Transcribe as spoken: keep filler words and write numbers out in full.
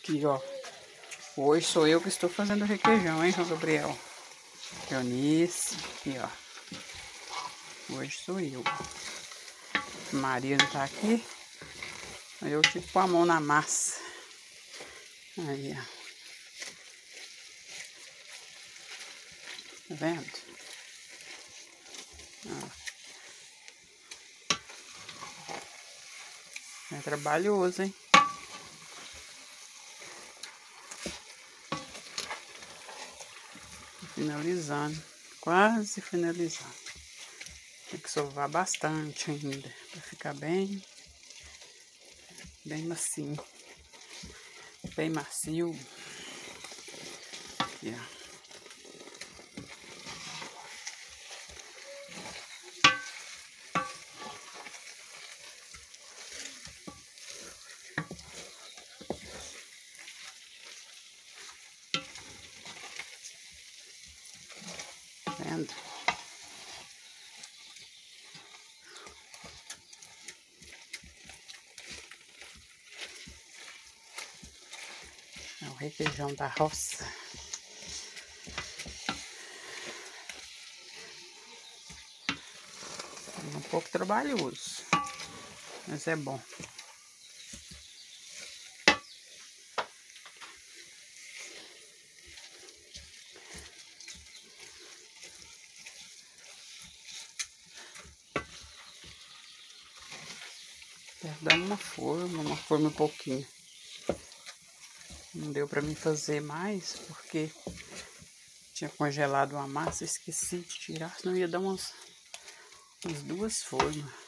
Aqui, ó. Hoje sou eu que estou fazendo requeijão, hein, João Gabriel? Eunice, aqui, ó. Hoje sou eu. Maria não tá aqui. Aí eu tive que pôr a mão na massa. Aí, ó. Tá vendo? Ó. É trabalhoso, hein? Finalizando. Quase finalizando. Tem que sovar bastante ainda. Pra ficar bem... Bem macio. Bem macio. Aqui, ó. Vendo? É o requeijão da roça. É um pouco trabalhoso, mas é bom. Dando uma forma, uma forma um pouquinho. Não deu pra mim fazer mais, porque tinha congelado uma massa, esqueci de tirar, senão ia dar umas, umas duas formas.